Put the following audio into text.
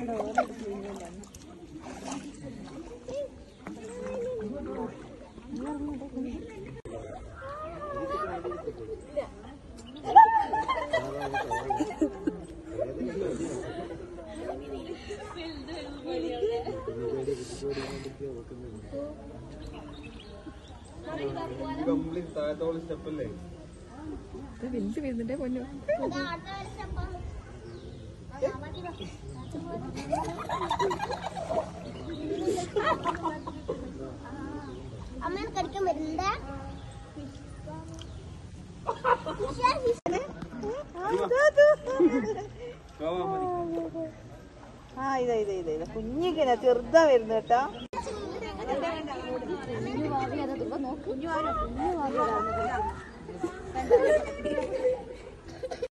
Complete താഴത്തോളം സ്റ്റെപ്പല്ലേ വിളിച്ച് വരുന്നുണ്ടേ പൊന്നു. അമ്മ കളിക്കാൻ വരുന്നുണ്ട്. ആ ഇതാ ഇതാ ഇതാ ഇതാ കുഞ്ഞിങ്ങനെ ചെറുതാ വരുന്നു കേട്ടോ. കുഞ്ഞു